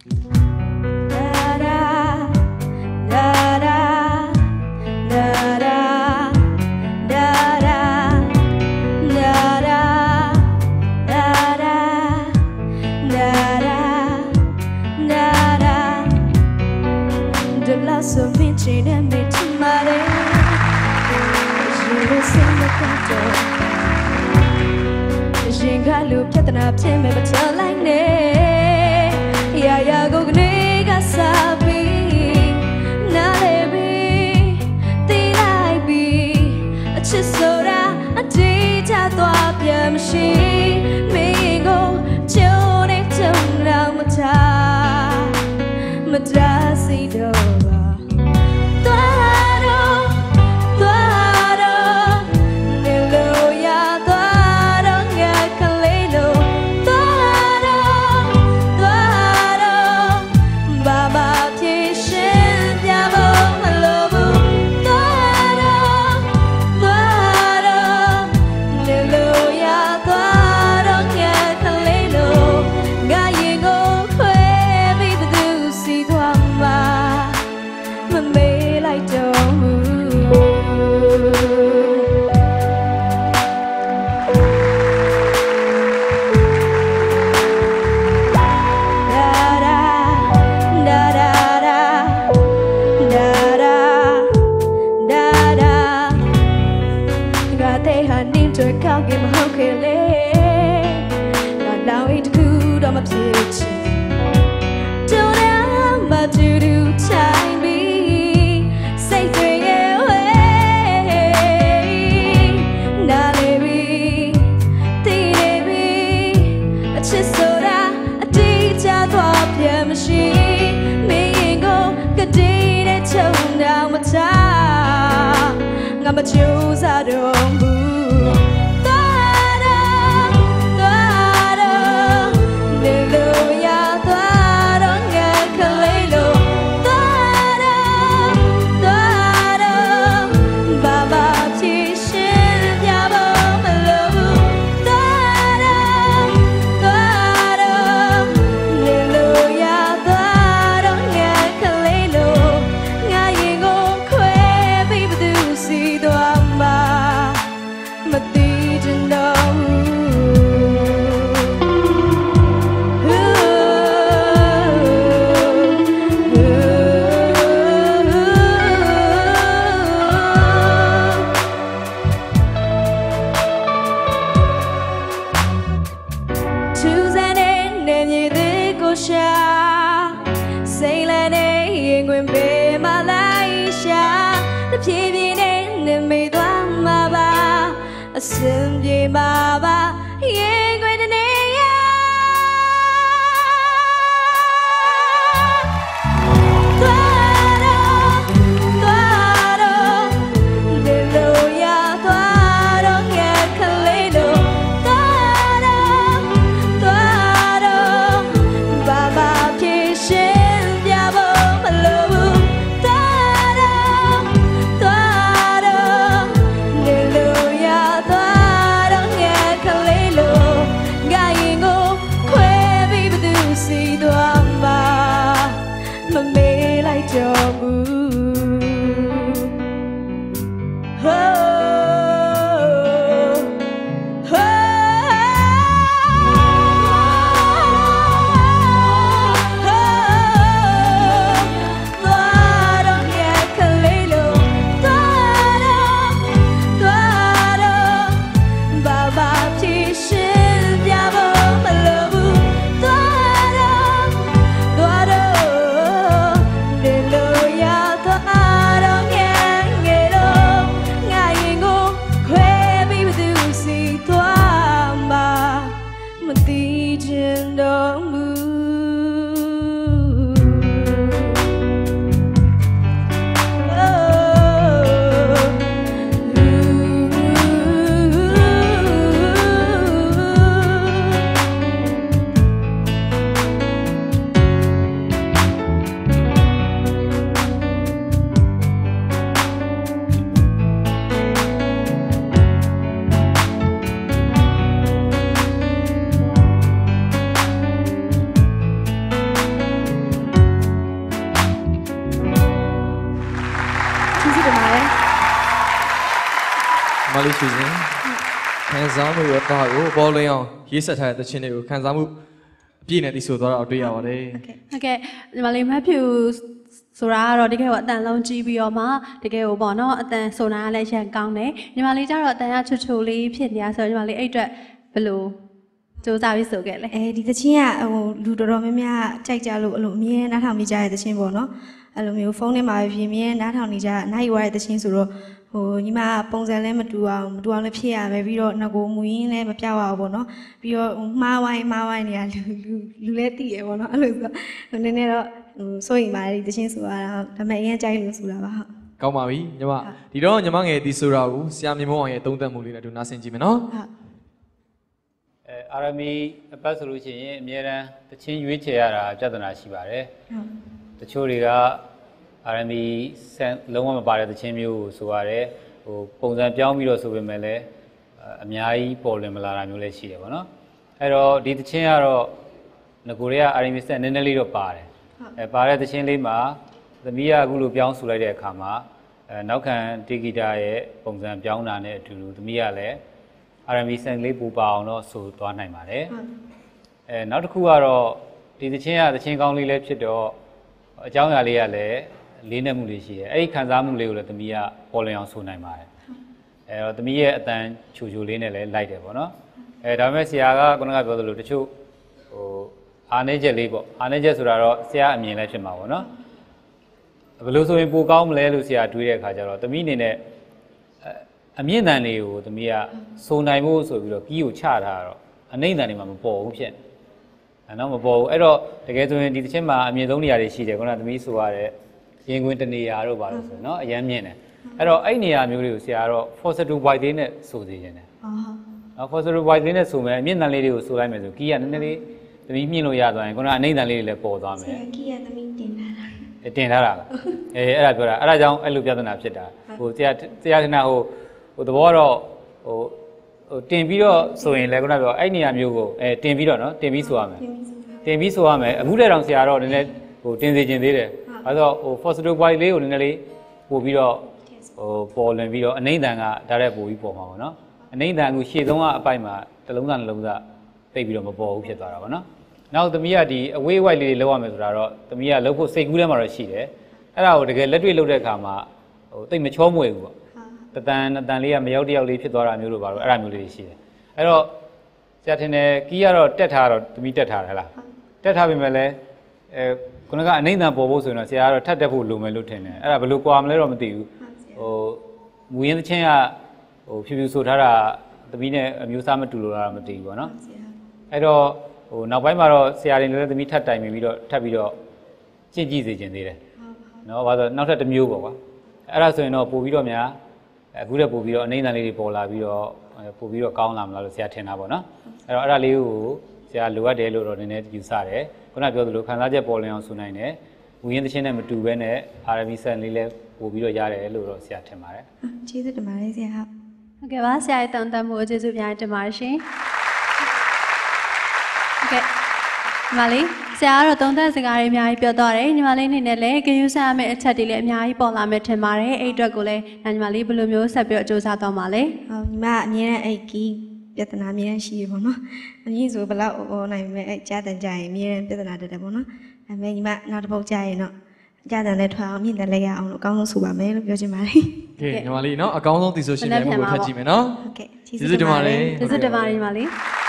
So mention and meet tomorrow. You will sing the contour. Jinga loop at an up to me, but tell like ne. Ya go nega sabi. Nalebi, the I be. A chisora, a data thought, yeah, machine. Me go, Johnny, don't know Madrasi do. I'm a choose I don't move. Simply Baba, yeah, great မလေးရှိစဉ်ခံစားမှုရဲ့ပါကိုပေါ်လင်းအောင်ရေးဆက်ထားတဲ့တခြင်းတွေကိုခံစားမှုအပြည့်နဲ့သိဆိုသွားတာတွေ့ရပါတယ်ဟုတ်ကဲ့ညီမလေးမဖြူဆိုတာကတော့တကယ်ကိုအတန်လုံးကြီးပြီးတော့မှတကယ်ကိုပေါ့နော်အတန်ဆိုတာလည်းရန်ကောင်းတယ်ညီမလေးကျတော့အတန်ကချွတ်ချွတ်လေးဖြစ်နေတာဆိုတော့ညီမလေးအဲ့အတွက်ဘယ်လိုစူးစမ်းပြီးဆိုခဲ့လဲဒီသချင်းကဟိုလူတော်တော်များများကြိုက်ကြလို့အဲ့လိုအမြဲနားထောင်နေကြတဲ့သချင်းပေါ့နော်အဲ့လိုမျိုးဖုန်းထဲမှာပြင်မြဲနားထောင်နေကြနိုင်ရွာတဲ့သချင်းဆိုတော့ဟိုညီမပုံစံလည်းမတူအောင်လည်းဖြစ်ရမယ်ပြီးတော့နောက်ကိုမူရင်းလည်းမပြောက်အောင်ပေါ့နော်ပြီးတော့မှားဝိုင်းနေရလူလည်းတည်ရပေါ့နော်အဲ့လိုဆိုတော့နည်းနည်းတော့စိုးရင်ပါတယ်ဒီသချင်းဆိုတာဒါပေမဲ့အရင်ကြိုက်လို့ဆိုတာပါဟုတ်ကောင်းပါပြီညီမဒီတော့ညီမငယ်ဒီဆိုတာကိုဆရာမြင့်မောင်ရဲ့သုံးသပ်မှုလေးနဲ့တို့နားဆင်ကြည့်မယ်နော်ဟုတ်အာရမီအပတ်ဆိုလို့ရှိရင်အများရန်တချင်းရွေးချယ်ရတာပြဿနာရှိပါတယ်တချို့တွေကအာရမီလုံးဝမပါတဲ့တချင်းမျိုးကိုဆိုရတယ်ဟိုပုံစံပြောင်းပြီးတော့ဆိုပေမဲ့လည်းအများကြီးပေါ်လွင်မလာတာမျိုးလည်းရှိတယ်ပေါ့နော်အဲ့တော့ဒီတချင်းကတော့ငကိုတွေကအာရမီဆက်နည်းနည်းလေးတော့ပါတယ်ပါတဲ့တချင်းလေးမှာသမီးကအခုလိုပြောင်းဆိုလိုက်တဲ့အခါမှာနောက်ခံတီဂီတာရဲ့ပုံစံပြောင်းတာနဲ့အတူတူသမီးကလည်းအာရမီဆန်လေးပူပါအောင်တော့ဆိုသွားနိုင်ပါတယ်နောက်တစ်ခုကတော့ဒီသချင်းကသချင်းကောင်းလေးလည်းဖြစ်တော့အကြောင်းအရာလေးကလည်းလေးနက်မှုလေးရှိတယ်အဲ့ဒီခံစားမှုလေးကိုလည်းသမီးကပေါ်လွင်အောင်ဆိုနိုင်ပါတယ်တော့သမီးရဲ့အတန်ချူချူလေးနဲ့လည်းလိုက်တယ်ပေါ့နော်ဒါပေမဲ့ဆရာကခုနကပြောသလိုတချို့ဟိုအားနည်းချက်လေးပေါ့အားနည်းချက်ဆိုတာတော့ဆရာအမြင်လည်းဖြစ်မှာပေါ့နော်ဘယ်လိုဆိုရင်ပိုကောင်းမလဲလို့ဆရာတွေးတဲ့အခါကျတော့သမီးအနေနဲ့အမြင့်တန်လေးကိုသမီးကစုံနိုင်ဖို့ဆိုပြီးတော့ကီးကိုချထားတော့အနှိမ့်တန်တွေမှာမပေါ်ဘူးဖြစ်နော်မပေါ်ဘူးအဲ့တော့တကယ်ဆိုရင်ဒီတစ်ချက်မှာအမြင့်ဆုံးနေရာတွေရှိတယ်ခုနကသမီးဆိုရတဲ့ရင်ခွင်တနေရာတို့ပါလို့ဆိုနော်အရန်မြင့်တယ်အဲ့တော့အဲ့နေရာမျိုးတွေကိုဆရာကတော့ positive white လေးနဲ့ဆိုစေချင်တယ်နော် positive white လေးနဲ့ဆိုမယ်အမြင့်တန်လေးတွေကိုဆိုလိုက်မယ်ဆိုကီးကနည်းနည်းလေးသမီးမြင့်လို့ရသွားရင်ခုနကအနှိမ့်တန်လေးတွေလည်းပေါ်သွားမယ်ကီးကသမီးတင်ထားတာတင်ထားတာလားအဲ့ဒါပြောတာအဲ့ဒါကြောင့်အဲ့လိုပြဿနာဖြစ်တာဟိုဆရာထင်တာဟိုသဘောတော့ဟိုတင်ပြီးတော့ဆိုရင်လည်းခုနပြောအဲ့နေရာမျိုးကိုတင်ပြီးတော့နော်တင်ပြီးဆိုရမယ်တင်ပြီးဆိုရမယ်အခုလည်းတောင်ဆရာတော့နည်းနည်းဟိုတင်စေခြင်းသေးတယ်အဲဆိုဟို positive white လေးကိုနည်းနည်းလေးပို့ပြီးတော့ဟိုပေါ်လွင်ပြီးတော့အနှိမ့်တန်ကဒါရက်ပို့ပြီးပေါ်မှာပေါ့နော်အနှိမ့်တန်ကရှေ့ဆုံးကအပိုက်မှာတစ်လုံးသားနှလုံးသားတိတ်ပြီးတော့မပေါ်ဘူးဖြစ်သွားတာပေါ့နော်နောက်သမီးကဒီအဝေး white လေးတွေလောက်ရမယ်ဆိုတာတော့သမီးကလောက်ဖို့စိတ်ကူးထဲမှာတော့ရှိတယ်အဲ့ဒါကိုတကယ်လက်တွေ့လုပ်တဲ့အခါမှာဟိုတိတ်မချောမွေဘူးပေါ့တန်လေးကမရောက်တယောက်လေးဖြစ်သွားတာမျိုးလိုပါတော့အဲ့ဒါမျိုးလေးတွေရှိတယ်အဲ့တော့ဆရာထင်တယ်ကီးကတော့တက်ထားတော့သမီးတက်ထားတယ်လားတက်ထားပြီမဲ့လဲခုနကအနှိမ့်တန်ပေါ်ဖို့ဆိုရင်တော့ဆရာကတော့ထပ်တက်ဖို့လိုမယ်လို့ထင်တယ်အဲ့ဒါဘယ်လိုကွာမလဲတော့မသိဘူးဟိုမူရင်းသချင်းကဟိုဖြူဖြူဆိုထားတာသမီးနဲ့အမျိုးအစားမတူလို့လားမသိဘူးပေါ့နော်အဲ့တော့ဟိုနောက်ပိုင်းမှာတော့ဆရာတွေလည်းသမီးထပ်တိုင်ပြီးတော့ထပ်ပြီးတော့ကြည့်စေခြင်းသေးတယ်နော်ဘာလို့နောက်ထပ်တစ်မျိုးပေါ့ကွာအဲ့ဒါဆိုရင်တော့ပို့ပြီးတော့များအခုလည်းပို့ပြီးတော့အနှိမ့်တန်လေးတွေပေါ်လာပြီးတော့ပို့ပြီးတော့ကောင်းလာမလားလို့ဆရာထင်တာပေါ့နော်အဲ့တော့အဲ့ဒါလေးကိုဆရာလိုအပ်တယ်လို့တော့နည်းနည်းယူဆတယ်ခုနပြောသလိုခံစားချက်ပေါ်လင်းအောင်ဆိုနိုင်တယ်မူရင်းသချင်းနဲ့မတူဘဲနဲ့ RMB ဆန်လေးလည်းပို့ပြီးတော့ရတယ်လို့တော့ဆရာထင်ပါတယ်ကျေးဇူးတင်ပါတယ်ဆရာဟုတ်ကဲ့ပါဆရာရဲ့တောင်းတမှုကျေးဇူးများတင်ပါတယ်ရှင်ဟုတ်ကဲ့ညီမလေးဆရာကတော့သုံးသပ်စကားတွေအများကြီးပြောတော့တယ်ညီမလေးအနေနဲ့လည်းဂရုစိုက်ရမယ့်အချက်တွေလည်းအများကြီးပေါ်လာမယ်ထင်ပါတယ်အဲ့အတွက်ကိုလည်းညီမလေးဘယ်လိုမျိုးဆက်ပြီးတော့စူးစမ်းသွားမှာလဲဟုတ်ညီမအမြဲတမ်းအဲ့ကီးပြဿနာအများကြီးရှိရပေါ့နော်အမြင့်ဆိုဘယ်လောက်ဟောနိုင်မဲ့အဲ့ကြားတန်ကြရင်အမြဲတမ်းပြဿနာတက်တယ်ပေါ့နော်ဒါပေမဲ့ညီမနောက်တစ်ပုတ်ကြားရင်တော့ကြားတန်လည်းထွက်အောင်မြင့်တယ်လည်းရအောင်လို့အကောင်းဆုံးဆိုပါမယ်လို့ပြောချင်ပါတယ်ကဲညီမလေးနော်အကောင်းဆုံးသိဆိုရှင်လည်းဘုရားထပ်ကြည့်မယ်နော်ဟုတ်ကဲ့ကျေးဇူးတင်ပါတယ်ကျေးဇူးတင်ပါတယ်ညီမလေး